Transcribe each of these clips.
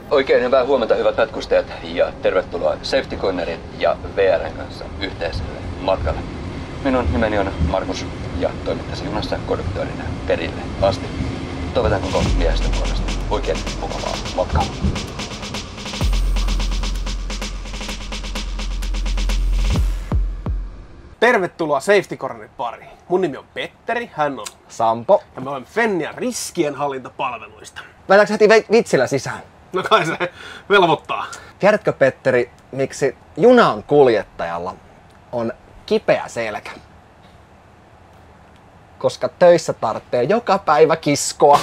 Oikein hyvää huomenta, hyvät matkustajat, ja tervetuloa Safety Cornerin ja VR:n kanssa yhteiselle matkalle. Minun nimeni on Markus ja toimin tässä junassa konduktöörinä perille asti. Toivotan koko miehistön puolesta oikein mukavaa matkaa. Tervetuloa Safety Cornerin pariin. Mun nimi on Petteri, hän on Sampo. ja me olemme Fennian riskienhallintapalveluista. Mennäänkö heti vitsillä sisään? No kai se velvoittaa. Tiedätkö, Petteri, miksi junan kuljettajalla on kipeä selkä? Koska töissä tarvitsee joka päivä kiskoa.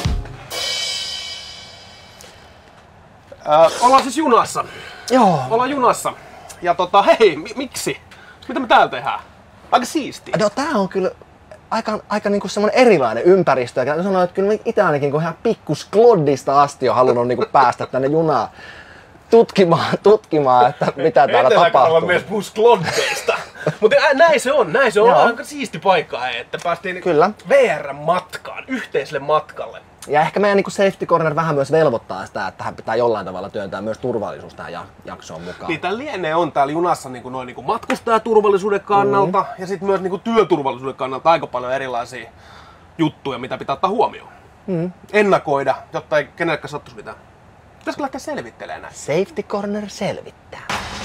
Ollaan siis junassa. Joo. Ollaan junassa. Ja hei, miksi? Mitä me täällä tehdään? Aika siistiä. No tää on kyllä aika niinku semmonen erilainen ympäristö. Ja sanoin, että kyllä itse ainakin kun ihan pikkuskloddista asti on halunnut niinku päästä tänne junaan tutkimaan, että mitä täällä tapahtuu. Etelä-Karjalan mies puhuu skloddeista. Mutta näin se on. Aika siisti paikka, että päästiin Kyllä. VR-matkaan, yhteiselle matkalle. Ja ehkä meidän niin Safety Corner vähän myös velvoittaa sitä, että tähän pitää jollain tavalla työntää myös turvallisuus tähän jaksoon mukaan. Niin tää lienee on täällä junassa noin matkustajaturvallisuuden kannalta ja sitten myös työturvallisuuden kannalta aika paljon erilaisia juttuja, mitä pitää ottaa huomioon. Ennakoida, jotta ei kenellekään sattuisi mitään. Pitäisikö lähteä selvittelemään näin? Safety Corner selvittää.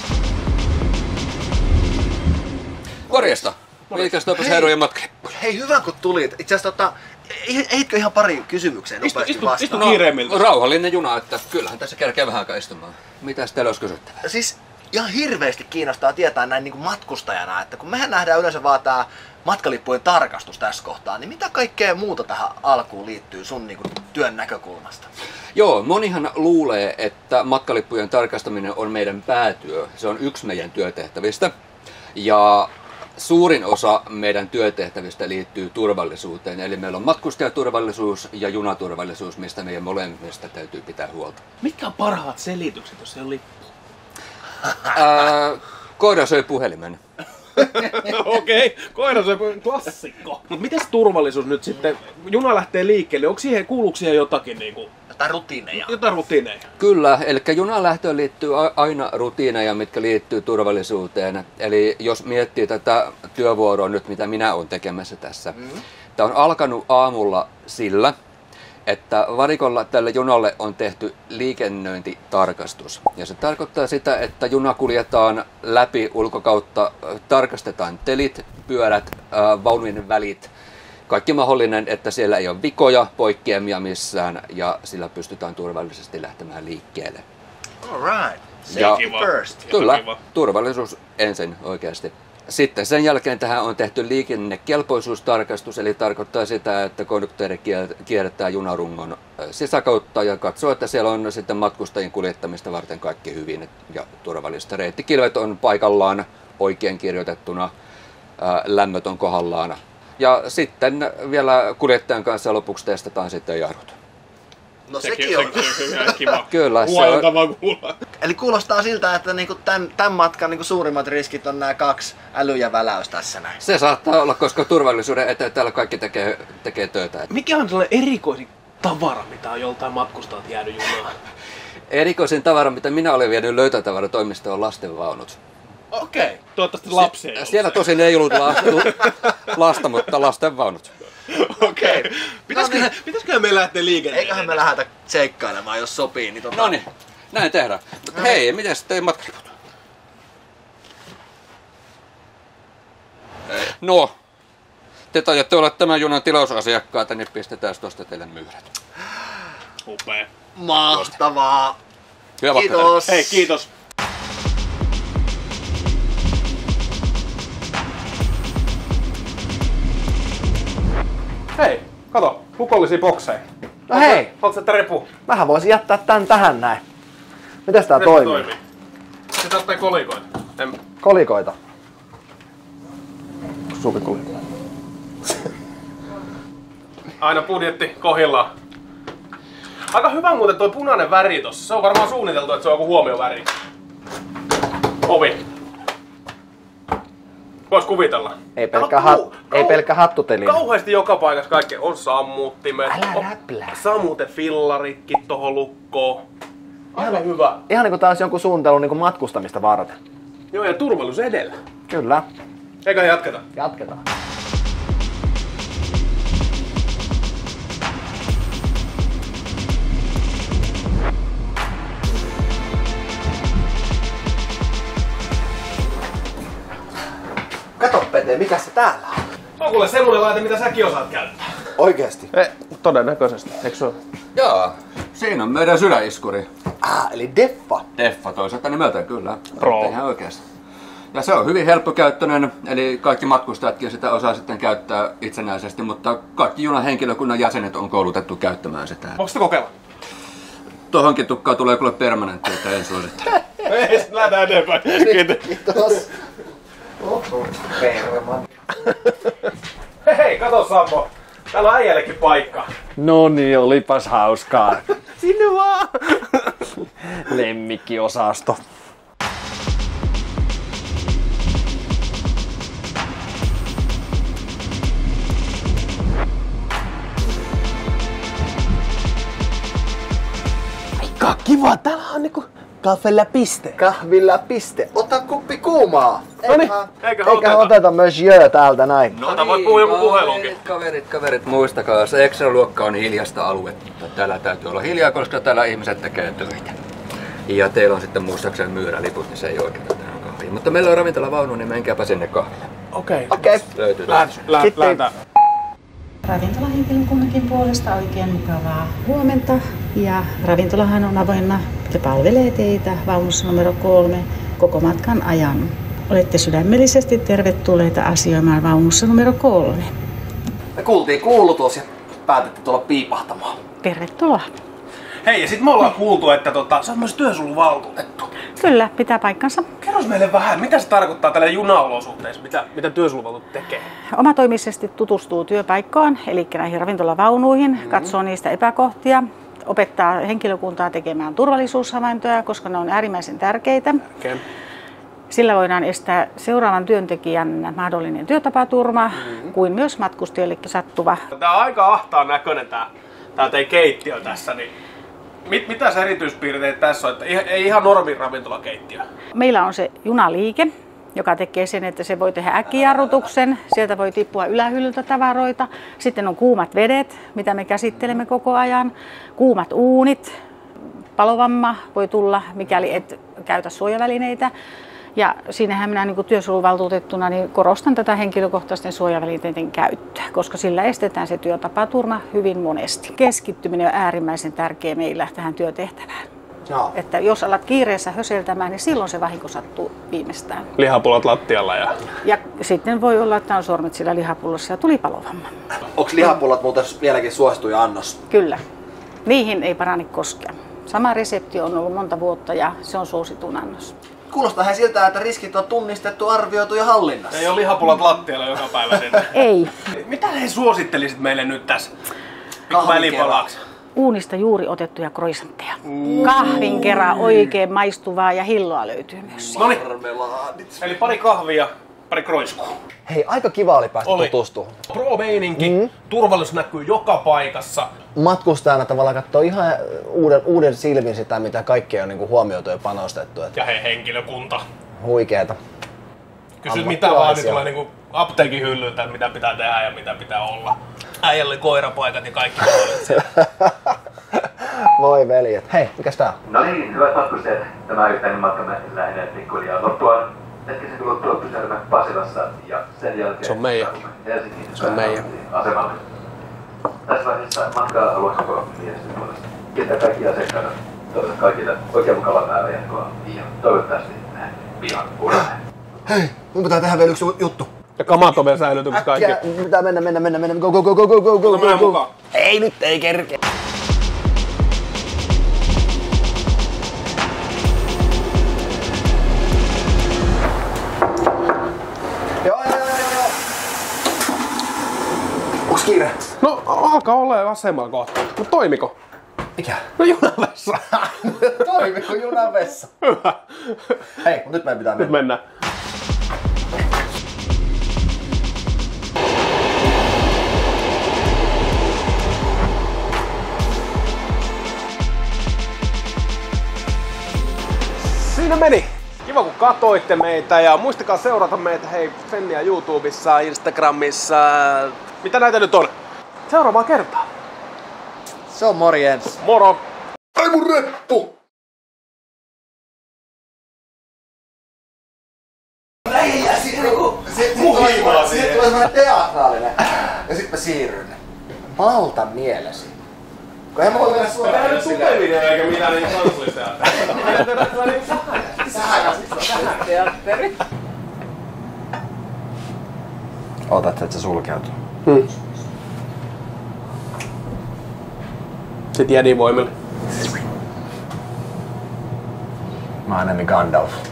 Morjesta! Mikäs toipas herrojen matka? Hei, hyvä kun tulit. Itse asiassa ehitkö ihan pari kysymykseen nopeasti vastaan? Istu kiireimmiltä. Rauhallinen juna, että kyllähän tässä kerkee vähän aikaa istumaan. Mitäs teillä olisi kysyttävää? Siis ihan hirveästi kiinnostaa tietää näin niin kuin matkustajana, että kun mehän nähdään yleensä vaan tää matkalippujen tarkastus tässä kohtaa, niin mitä kaikkea muuta tähän alkuun liittyy sun niin kuin työn näkökulmasta? Joo, monihan luulee, että matkalippujen tarkastaminen on meidän päätyö. Se on yksi meidän työtehtävistä. Ja suurin osa meidän työtehtävistä liittyy turvallisuuteen. Eli meillä on matkustajaturvallisuus ja junaturvallisuus, mistä meidän molemmista täytyy pitää huolta. Mitkä on parhaat selitykset, jos ei ole lippu? Koira söi puhelimen. Okei, koira söi klassikko. Mut mites turvallisuus nyt sitten? Juna lähtee liikkeelle, kuuluuko siihen jotakin niinku? Jotain rutiineja. Kyllä, eli junan lähtöön liittyy aina rutiineja, mitkä liittyy turvallisuuteen. Eli jos miettii tätä työvuoroa nyt, mitä minä olen tekemässä tässä. Tämä on alkanut aamulla sillä, että varikolla tälle junalle on tehty liikennöintitarkastus. Ja se tarkoittaa sitä, että juna kuljetaan läpi ulkokautta, tarkastetaan telit, pyörät, vaunujen välit, kaikki mahdollinen, että siellä ei ole vikoja, poikkeamia missään ja sillä pystytään turvallisesti lähtemään liikkeelle. Alright. Safety first. Kyllä, turvallisuus ensin oikeasti. Sitten sen jälkeen tähän on tehty liikennekelpoisuustarkastus, eli tarkoittaa sitä, että konduktööri kierrättää junarungon sisäkautta ja katsoo, että siellä on sitten matkustajien kuljettamista varten kaikki hyvin ja turvallista. Reittikilvet on paikallaan oikein kirjoitettuna, lämmöt on kohdallaan. Ja sitten vielä kuljettajan kanssa lopuksi testataan sitten jarrut. No sekin on kiva. Kyllä, se on. Eli kuulostaa siltä, että niinku tämän matkan niinku suurimmat riskit on nämä 2 äly ja väläys tässä näin. Se saattaa olla, koska turvallisuuden eteen täällä kaikki tekee töitä. Mikä on sellainen erikoisin tavara, mitä on joltain matkustajat jäänyt junaan? Erikoisin tavara, mitä minä olen vienyt löytötavaratoimistoon, on lastenvaunut. Okei, toivottavasti lapsia ei ollut. Siellä tosin ei ollut lasta, mutta lastenvaunut. Okei. Pitäisikö me lähteä liikenteeseen? Eiköhän me lähdetä seikkailemaan, jos sopii. Niin No niin, näin tehdään. Mutta hei, miten sitten matkaliput? No, te taidatte olla tämän junan tilausasiakkaita, niin pistetään tuosta teille myyrät. Upea. Mahtavaa. Hyvä Kiitos. Hei, kiitos. Hei, kato, lukollisia bokseja. No hei, Haluatko sä repu? mähän voisin jättää tän tähän näin. Mites tää toimii? Sitten ottaa kolikoita. Kolikoita. Suvikolikoita. Aina budjetti kohdillaan. Aika hyvä muuten toi punainen väri tossa. Se on varmaan suunniteltu, että se on joku huomioväri. Ovi. Vois kuvitella. Ei pelkkä hattuteli. Kauheasti joka paikassa kaikki on sammuttimet. Älä räplää. Sammutefillaritkin tohon lukkoon. Aivan hyvä. Ihan niinku taas jonkun suunnitelun niinku matkustamista varten. Joo, ja turvallisuus edellä. Kyllä. Eikä jatketa. Jatketaan. Kato Pete, mikä se täällä on? Se on kuule semmonen laite, mitä säkin osaat käyttää. Oikeesti? Todennäköisesti, eikö se ole? Joo, siinä on meidän sydäniskuri. Eli Deffa. Deffa toisaalta nimeltään kyllä. Pro. Ihan oikeasti. Ja se on hyvin helppokäyttöinen, eli kaikki matkustajatkin sitä osaa sitten käyttää itsenäisesti, mutta kaikki junan henkilökunnan jäsenet on koulutettu käyttämään sitä. Voiko sitä kokeilla? Tohonkin tukkaan tulee kuule permanentti, että en suosittele. Ei, sit lähdetään eteenpäin. Kiitos. Perman. Hei, kato Sampo. Täällä on äijällekin paikka. No niin, olipas hauskaa. Sinne vaan. Lemmikkiosasto. Aika kiva, täällä on niinku kahvilla piste. Kahvilla piste. Ota kuppi kuumaa. Noniin, Eiköhän oteta monsieur täältä näin. No, ota voit puhua joku puhelunkin. Kaverit, muistakaa, se ekstra-luokka on hiljasta aluetta. Täällä täytyy olla hiljaa, koska täällä ihmiset tekee töitä. Ja teillä on sitten muistaakseni myyräliput, niin se ei oikein tähän kahviin. Mutta meillä on ravintolavaunu, niin menkääpä sinne kahville. Okei. Löytyy. Lähdetään. Ravintolahenkilökunnankin puolesta oikein mukavaa huomenta. Ja ravintolahan on avoinna ja palvelee teitä vaunussa numero 3 koko matkan ajan. Olette sydämellisesti tervetulleita asioimaan vaunussa numero 3. Me kuultiin kuulutus ja päätettiin tulla piipahtamaan. Tervetuloa. Hei, ja sit me ollaan kuultu, että sä oot myös työsuojeluvaltuutettu. Kyllä, pitää paikkansa. Kerros meille vähän, mitä se tarkoittaa tällä junaolosuhteissa, mitä työsuojeluvaltuutettu tekee? Omatoimisesti tutustuu työpaikkaan, eli näihin ravintolavaunuihin, katsoo niistä epäkohtia, opettaa henkilökuntaa tekemään turvallisuushavaintoja, koska ne on äärimmäisen tärkeitä. Okay. Sillä voidaan estää seuraavan työntekijän mahdollinen työtapaturma, kuin myös matkustajallekin sattuva. Tää on aika ahtaan näköinen tää teidän keittiö tässä, niin mitä se erityispiirteet tässä on, että ei ihan normin ravintolakeittiö? Meillä on se junaliike, joka tekee sen, että se voi tehdä äkkijarrutuksen, sieltä voi tippua ylähyllyltä tavaroita. Sitten on kuumat vedet, mitä me käsittelemme koko ajan, kuumat uunit, palovamma voi tulla, mikäli et käytä suojavälineitä. Ja siinähän minä niin kuin työsuojeluvaltuutettuna niin korostan tätä henkilökohtaisten suojavälineiden käyttöä, koska sillä estetään se työtapaturma hyvin monesti. Keskittyminen on äärimmäisen tärkeä meillä tähän työtehtävään. Joo. Että jos alat kiireessä höseltämään, niin silloin se vahinko sattuu viimeistään. Lihapullat lattialla Ja sitten voi olla, että on sormet sillä lihapullossa ja tuli palovamma. Onks lihapullat muuten vieläkin suosituja annos? Kyllä. Niihin ei parane koskea. Sama resepti on ollut monta vuotta ja se on suosituin annos. Kuulostaa siltä, että riskit on tunnistettu, arvioitu ja hallinnassa. Ei ole lihapullat lattialla joka päivä sinne. Ei. Mitä he suosittelisit meille nyt tässä? Kahvinkera. Uunista juuri otettuja croissantteja. Kahvin kerran oikein maistuvaa ja hilloa löytyy myös. Noniin, Marmelaadit. eli pari kahvia, pari kroiskua. Hei, aika kiva oli päästä Oli. tutustumaan. Pro-meininki, turvallisuus näkyy joka paikassa. Matkustajana tavallaan katsoo ihan uuden silmin sitä, mitä kaikkea on niinku huomioitu ja panostettu. Ja hei, henkilökunta. Huikeeta. Kysyt mitä vaan, niin tulee niinku apteekin hyllyltä, mitä pitää tehdä ja mitä pitää olla. Äijällä oli koirapaikat ja kaikki mallit. Voi veljet. Hei, mikäs tää on? No niin, hyvät matkustajat. Tämä yhteinen matkamme lähenee pikkuhiljaa loppuaan. Hetkisen kuluttua pysähdymme Pasilassa ja sen jälkeen Se on meidän. Helsingin Se on meidän. asemalle. Tässä vaiheessa matkaa haluan koko viestin puolesta. Kiittää kaikkia asiakkaita. Toivotan kaikille oikein mukavaa päivänjatkoa ja toivottavasti näin pian uudelleen. Hei, mun pitää tehdä vielä yksi juttu. Ja kamat on vielä säilytyksessä kaikki. Pitää mennä. Go. Mennään mukaan. Ei nyt, ei kerkeä. Joo. Onks kiire? No alkaa olla asemalla kohta. No toimiko? Mikä? No junavessa. Toimiko junan vessa? Hyvä. Hei, nyt meidän pitää Nyt mennään. siinä meni. Kiva kun katoitte meitä ja muistakaa seurata meitä hei Fenniä YouTubessa, Instagramissa. Mitä näitä nyt on? Seuraavaan kertaan. Se on morjens. Moro! Ai mun reppu! Lähiä sit niinku... Siitä tulee semmonen teatraalinen. Ja sit mä siirryn. Malta mielesi. Kun eihän mä voi mennä suoraan. Tehdään nyt tupeminen eikä mitään niinku kansallisteatteria. Meidän tehdään kyllä niinku sähäteatteri. Ootat, että se sulkeutuu. Sit Jedi voimilla. Mä oon enemmän Gandalf.